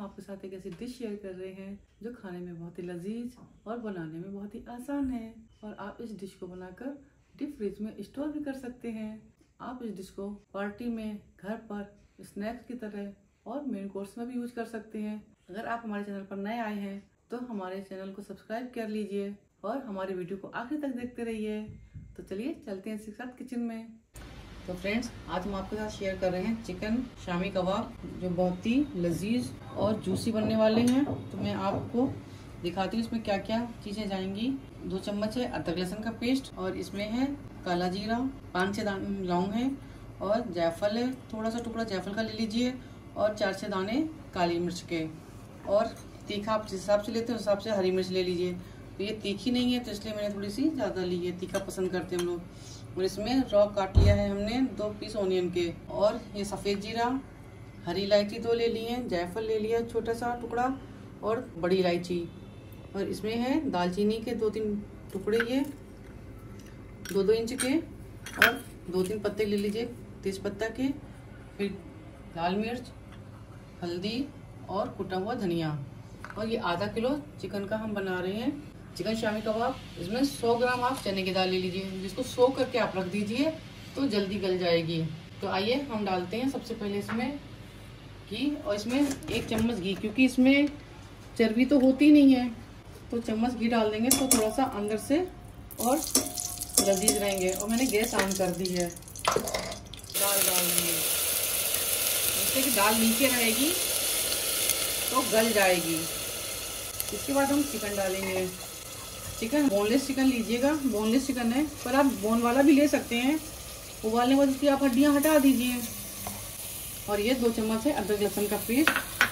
आपके साथ एक ऐसी डिश शेयर कर रहे हैं जो खाने में बहुत ही लजीज और बनाने में बहुत ही आसान है। और आप इस डिश को बनाकर डीप फ्रिज में स्टोर भी कर सकते हैं। आप इस डिश को पार्टी में, घर पर, स्नैक्स की तरह और मेन कोर्स में भी यूज कर सकते हैं। अगर आप हमारे चैनल पर नए आए हैं तो हमारे चैनल को सब्सक्राइब कर लीजिए और हमारे वीडियो को आखिर तक देखते रहिए। तो चलिए चलते हैं इसके साथ किचन में। तो फ्रेंड्स, आज हम आपके साथ शेयर कर रहे हैं चिकन शामी कबाब जो बहुत ही लजीज और जूसी बनने वाले हैं। तो मैं आपको दिखाती हूँ इसमें क्या क्या चीज़ें जाएंगी। 2 चम्मच है अदरक लहसुन का पेस्ट और इसमें है काला जीरा, 5-6 लौंग है और जायफल है, थोड़ा सा टुकड़ा जायफल का ले लीजिए और 4-6 दाने काली मिर्च के। और तीखा आप जिस हिसाब से लेते हैं उस हिसाब से हरी मिर्च ले लीजिए। तो ये तीखी नहीं है तो इसलिए मैंने थोड़ी सी ज़्यादा ली है, तीखा पसंद करते हैं हम लोग। और इसमें रॉ काट लिया है हमने 2 पीस ऑनियन के। और ये सफ़ेद जीरा, हरी इलायची 2 ले ली है, जायफल ले लिया छोटा सा टुकड़ा और बड़ी इलायची। और इसमें है दालचीनी के 2-3 टुकड़े, ये 2-2 इंच के। और 2-3 पत्ते ले लीजिए तेज पत्ता के। फिर लाल मिर्च, हल्दी और कुटा हुआ धनिया। और ये आधा किलो चिकन का हम बना रहे हैं चिकन शामी कबाब। इसमें 100 ग्राम आप चने की दाल ले लीजिए, जिसको सोक करके आप रख दीजिए तो जल्दी गल जाएगी। तो आइए हम डालते हैं सबसे पहले इसमें घी। और इसमें 1 चम्मच घी, क्योंकि इसमें चर्बी तो होती नहीं है तो चम्मच घी डाल देंगे तो थोड़ा सा अंदर से और लजीज रहेंगे। और मैंने गैस ऑन कर दी है। दाल डाल देंगे जिससे कि दाल नीचे रहेगी तो गल जाएगी। इसके बाद हम चिकन डालेंगे। चिकन बोनलेस चिकन लीजिएगा, बोनलेस चिकन है, पर आप बोन वाला भी ले सकते हैं। उबालने के बाद उसकी आप हड्डियां हटा दीजिए। और ये 2 चम्मच है अदरक लहसुन का पेस्ट।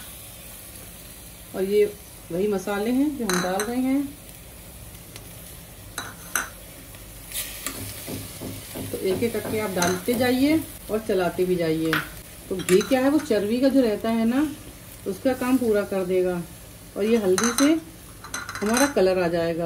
और ये वही मसाले हैं जो हम डाल रहे हैं। तो एक एक करके आप डालते जाइए और चलाते भी जाइए। तो घी क्या है, वो चर्बी का जो रहता है ना, उसका काम पूरा कर देगा। और ये हल्दी से हमारा कलर आ जाएगा।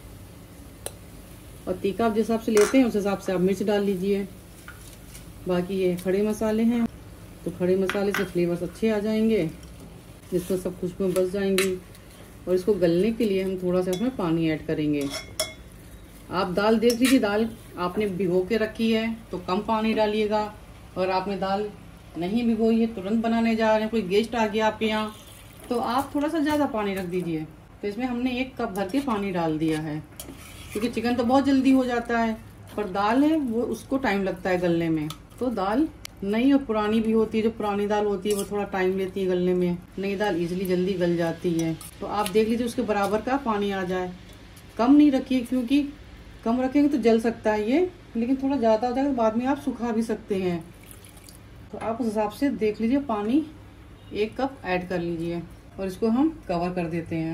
और तीखा आप जिस हिसाब से लेते हैं उस हिसाब से आप मिर्च डाल लीजिए। बाकी ये खड़े मसाले हैं तो खड़े मसाले से फ्लेवर्स अच्छे आ जाएंगे, जिसमें सब खुशबू बस जाएंगी। और इसको गलने के लिए हम थोड़ा सा इसमें पानी ऐड करेंगे। आप दाल देख लीजिए, दाल आपने भिगो के रखी है तो कम पानी डालिएगा। और आपने दाल नहीं भिगोई है, तुरंत बनाने जा रहे हैं, कोई गेस्ट आ गया आपके यहाँ, तो आप थोड़ा सा ज़्यादा पानी रख दीजिए। तो इसमें हमने 1 कप भर के पानी डाल दिया है, क्योंकि चिकन तो बहुत जल्दी हो जाता है, पर दाल है वो उसको टाइम लगता है गलने में। तो दाल नई और पुरानी भी होती है, जो पुरानी दाल होती है वो थोड़ा टाइम लेती है गलने में, नई दाल इजीली जल्दी गल जाती है। तो आप देख लीजिए उसके बराबर का पानी आ जाए। कम नहीं रखिए, क्योंकि कम रखेंगे तो जल सकता है ये, लेकिन थोड़ा ज़्यादा हो जाएगा बाद में आप सुखा भी सकते हैं। तो आप उस हिसाब से देख लीजिए, पानी 1 कप ऐड कर लीजिए। और इसको हम कवर कर देते हैं।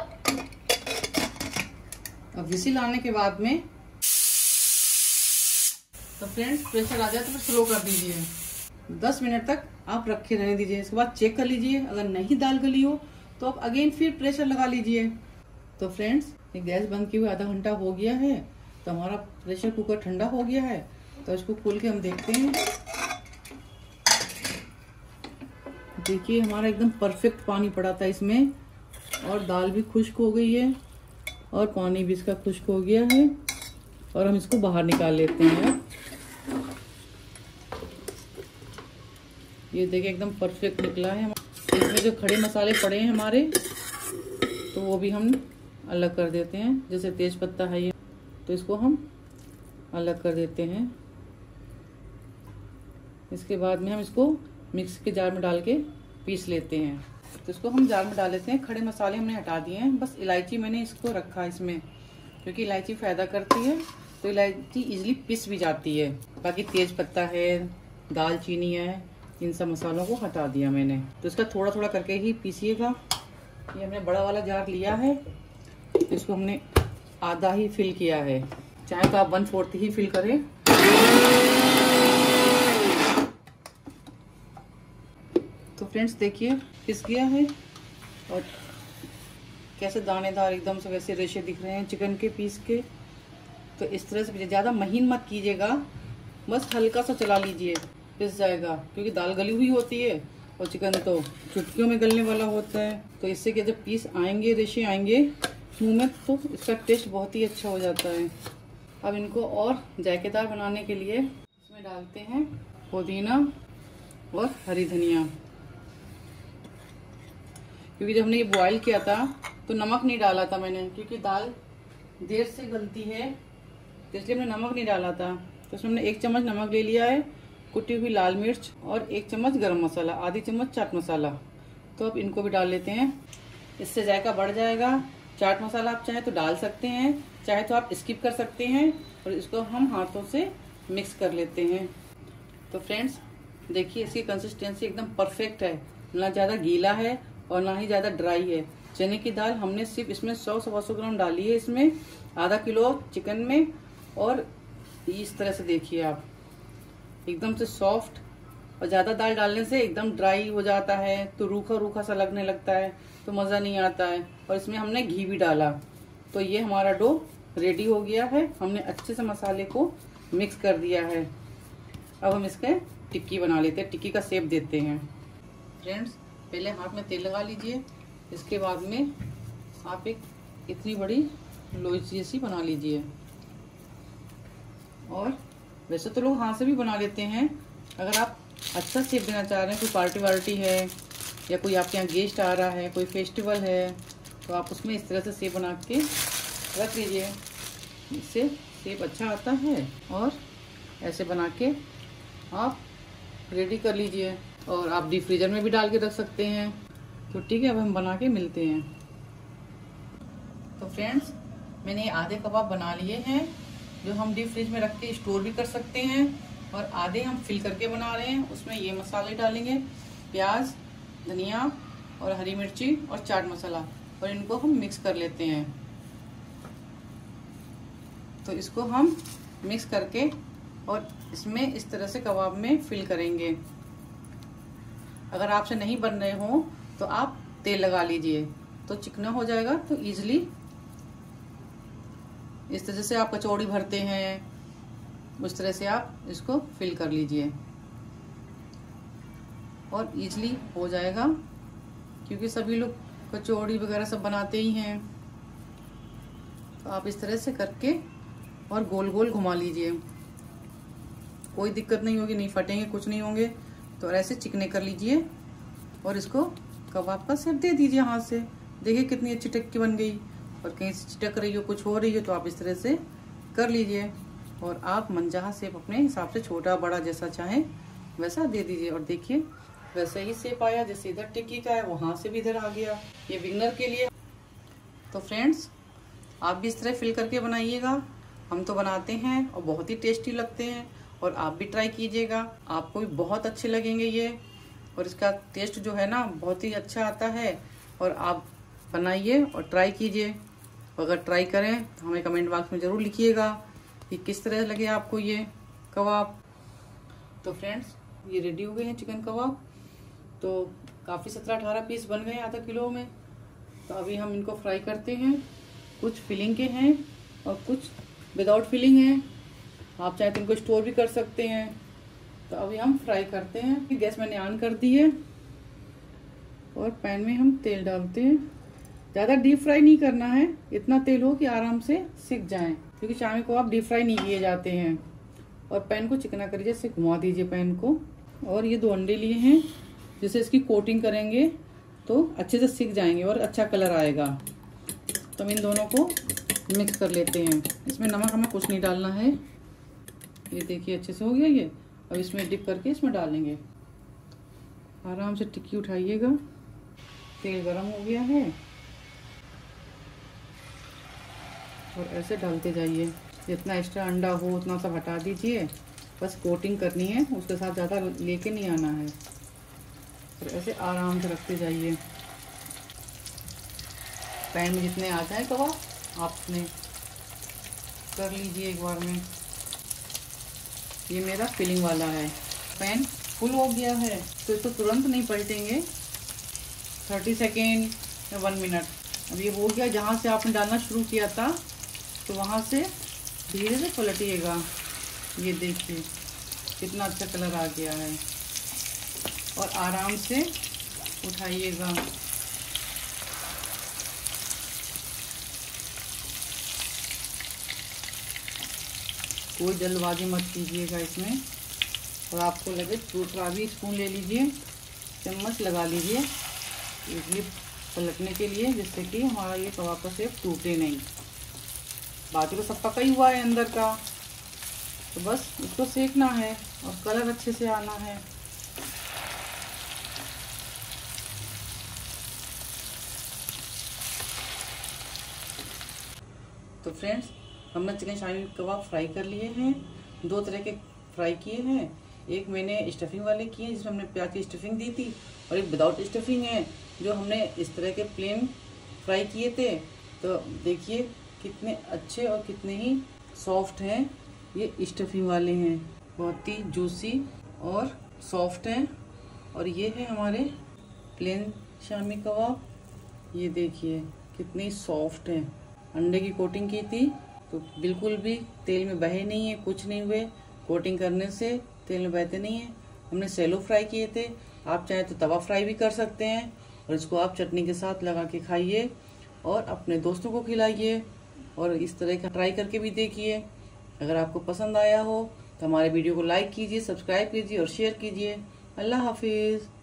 अब विसिल आने के बाद में तो फ्रेंड्स प्रेशर आ जाए तो फिर स्लो कर दीजिए। 10 मिनट तक आप रखे रहने दीजिए। इसके बाद चेक कर लीजिए, अगर नहीं दाल गली हो तो आप अगेन फिर प्रेशर लगा लीजिए। तो फ्रेंड्स ये गैस बंद किए हुए आधा घंटा हो गया है, तो हमारा प्रेशर कुकर ठंडा हो गया है। तो इसको खोल के हम देखते हैं। देखिए हमारा एकदम परफेक्ट पानी पड़ा था इसमें, और दाल भी खुश्क हो गई है और पानी भी इसका खुश्क हो गया है। और हम इसको बाहर निकाल लेते हैं। ये देखिए एकदम परफेक्ट निकला है। इसमें जो खड़े मसाले पड़े हैं हमारे, तो वो भी हम अलग कर देते हैं। जैसे तेज पत्ता है ये, तो इसको हम अलग कर देते हैं। इसके बाद में हम इसको मिक्सी के जार में डाल के पीस लेते हैं। तो इसको हम जार में डाल लेते हैं। खड़े मसाले हमने हटा दिए हैं, बस इलायची मैंने इसको रखा इसमें, क्योंकि इलायची फायदा करती है, तो इलायची इजीली पिस भी जाती है। बाकी तेज पत्ता है, दालचीनी है, इन सब मसालों को हटा दिया मैंने। तो इसका थोड़ा थोड़ा करके ही पीसिएगा। ये हमने बड़ा वाला जार लिया है, इसको हमने आधा ही फिल किया है, चाहे तो आप 1/4 ही फिल करें। तो फ्रेंड्स देखिए पिस गया है और कैसे दानेदार एकदम से वैसे रेशे दिख रहे हैं चिकन के पीस के। तो इस तरह से ज़्यादा महीन मत कीजिएगा, बस हल्का सा चला लीजिए, पिस जाएगा, क्योंकि दाल गली हुई होती है और चिकन तो चुटकियों में गलने वाला होता है। तो इससे क्या, जब पीस आएंगे, रेशे आएंगे मुंह में, तो इसका टेस्ट बहुत ही अच्छा हो जाता है। अब इनको और जायकेदार बनाने के लिए इसमें डालते हैं पुदीना और हरी धनिया। क्योंकि जब हमने ये बॉईल किया था तो नमक नहीं डाला था मैंने, क्योंकि दाल देर से गलती है, तो इसलिए हमने नमक नहीं डाला था। तो इसमें हमने 1 चम्मच नमक ले लिया है, कुटी हुई लाल मिर्च और 1 चम्मच गरम मसाला, आधी चम्मच चाट मसाला। तो अब इनको भी डाल लेते हैं, इससे जायका बढ़ जाएगा। चाट मसाला आप चाहे तो डाल सकते हैं, चाहे तो आप स्किप कर सकते हैं। और इसको हम हाथों से मिक्स कर लेते हैं। तो फ्रेंड्स देखिए, इसकी कंसिस्टेंसी एकदम परफेक्ट है, ना ज़्यादा गीला है और ना ही ज़्यादा ड्राई है। चने की दाल हमने सिर्फ इसमें 100-125 ग्राम डाली है, इसमें आधा किलो चिकन में। और इस तरह से देखिए आप, एकदम से सॉफ्ट। और ज़्यादा दाल डालने से एकदम ड्राई हो जाता है, तो रूखा रूखा सा लगने लगता है, तो मज़ा नहीं आता है। और इसमें हमने घी भी डाला। तो ये हमारा डो रेडी हो गया है। हमने अच्छे से मसाले को मिक्स कर दिया है। अब हम इसके टिक्की बना लेते हैं, टिक्की का शेप देते हैं। फ्रेंड्स पहले हाथ में तेल लगा लीजिए, इसके बाद में आप एक इतनी बड़ी लोई जैसी बना लीजिए। और वैसे तो लोग हाथ से भी बना लेते हैं, अगर आप अच्छा शेप देना चाह रहे हैं, कोई पार्टी वार्टी है या कोई आपके यहाँ गेस्ट आ रहा है, कोई फेस्टिवल है, तो आप उसमें इस तरह से शेप बना के रख लीजिए, इससे शेप अच्छा आता है। और ऐसे बना के आप रेडी कर लीजिए। और आप डीप फ्रीजर में भी डाल के रख सकते हैं। तो ठीक है, अब हम बना के मिलते हैं। तो फ्रेंड्स मैंने ये आधे कबाब बना लिए हैं, जो हम डीप फ्रिज में रख के स्टोर भी कर सकते हैं। और आधे हम फिल करके बना रहे हैं, उसमें ये मसाले डालेंगे, प्याज, धनिया और हरी मिर्ची और चाट मसाला, और इनको हम मिक्स कर लेते हैं। तो इसको हम मिक्स करके और इसमें इस तरह से कबाब में फिल करेंगे। अगर आपसे नहीं बन रहे हो तो आप तेल लगा लीजिए, तो चिकना हो जाएगा। तो इजीली इस तरह से आप कचौड़ी भरते हैं, उस तरह से आप इसको फिल कर लीजिए और इजीली हो जाएगा, क्योंकि सभी लोग कचौड़ी वगैरह सब बनाते ही हैं। तो आप इस तरह से करके और गोल गोल घुमा लीजिए, कोई दिक्कत नहीं होगी, नहीं फटेंगे, कुछ नहीं होंगे। तो ऐसे चिकने कर लीजिए और इसको कबाब का शेप दे दीजिए हाथ से। देखिए कितनी अच्छी टिक्की बन गई। और कहीं से चिटक रही हो, कुछ हो रही हो, तो आप इस तरह से कर लीजिए। और आप मनचाहा शेप अपने हिसाब से, छोटा बड़ा जैसा चाहें वैसा दे दीजिए। और देखिए वैसे ही शेप आया, जैसे इधर टिक्की का है वहां से भी इधर आ गया। ये बिगनर के लिए। तो फ्रेंड्स आप भी इस तरह फिल करके बनाइएगा। हम तो बनाते हैं और बहुत ही टेस्टी लगते हैं, और आप भी ट्राई कीजिएगा, आपको भी बहुत अच्छे लगेंगे ये। और इसका टेस्ट जो है ना बहुत ही अच्छा आता है। और आप बनाइए और ट्राई कीजिए। अगर ट्राई करें तो हमें कमेंट बॉक्स में ज़रूर लिखिएगा कि किस तरह लगे आपको ये कबाब। तो फ्रेंड्स ये रेडी हो गए हैं चिकन कबाब। तो काफ़ी 17-18 पीस बन गए आधा किलो में। तो अभी हम इनको फ्राई करते हैं। कुछ फिलिंग के हैं और कुछ विदाउट फिलिंग हैं। आप चाहे तो इनको स्टोर भी कर सकते हैं। तो अभी हम फ्राई करते हैं। गैस मैंने ऑन कर दी है और पैन में हम तेल डालते हैं। ज़्यादा डीप फ्राई नहीं करना है, इतना तेल हो कि आराम से सिक जाएं, क्योंकि चावल को आप डीप फ्राई नहीं किए जाते हैं। और पैन को चिकना करिए, जैसे घुमा दीजिए पैन को। और ये 2 अंडे लिए हैं, जैसे इसकी कोटिंग करेंगे तो अच्छे से सिक जाएंगे और अच्छा कलर आएगा। तो हम इन दोनों को मिक्स कर लेते हैं। इसमें नमक हमें कुछ नहीं डालना है। ये देखिए अच्छे से हो गया ये। अब इसमें डिप करके इसमें डालेंगे। आराम से टिक्की उठाइएगा। तेल गरम हो गया है और ऐसे डालते जाइए। जितना एक्स्ट्रा अंडा हो उतना सब हटा दीजिए, बस कोटिंग करनी है, उसके साथ ज़्यादा लेके नहीं आना है। और ऐसे आराम से रखते जाइए। पैन में जितने आ जाए कबाब आपने कर लीजिए एक बार में। ये मेरा फिलिंग वाला है। पैन फुल हो गया है तो इसको तुरंत नहीं पलटेंगे, 30 सेकेंड या 1 मिनट। अब ये हो गया, जहाँ से आपने डालना शुरू किया था तो वहाँ से धीरे से पलटिएगा। ये देखिए कितना अच्छा कलर आ गया है। और आराम से उठाइएगा। कोई जल्दबाजी मत कीजिएगा इसमें। और आपको लगे दूसरा भी स्पून ले लीजिए, चम्मच लगा लीजिए इडली पलटने के लिए, जिससे कि हमारा ये कबाब का शेप टूटे नहीं। बाकी तो सब पका ही हुआ है अंदर का, तो बस इसको सेकना है और कलर अच्छे से आना है। तो फ्रेंड्स, हमने चिकन शामी कबाब फ्राई कर लिए हैं। 2 तरह के फ्राई किए हैं। एक मैंने स्टफिंग वाले किए जिसमें हमने प्याज की स्टफिंग दी थी, और एक विदाउट स्टफिंग है जो हमने इस तरह के प्लेन फ्राई किए थे। तो देखिए कितने अच्छे और कितने ही सॉफ्ट हैं। ये स्टफिंग वाले हैं, बहुत ही जूसी और सॉफ्ट हैं। और ये है हमारे प्लेन शामी कबाब। ये देखिए कितने सॉफ्ट हैं। अंडे की कोटिंग की थी तो बिल्कुल भी तेल में बहे नहीं है, कुछ नहीं हुए। कोटिंग करने से तेल में बहते नहीं है। हमने सैलो फ्राई किए थे। आप चाहे तो तवा फ्राई भी कर सकते हैं, और इसको आप चटनी के साथ लगा के खाइए और अपने दोस्तों को खिलाइए, और इस तरह का ट्राई करके भी देखिए। अगर आपको पसंद आया हो तो हमारे वीडियो को लाइक कीजिए, सब्सक्राइब कीजिए और शेयर कीजिए। अल्लाह हाफिज़।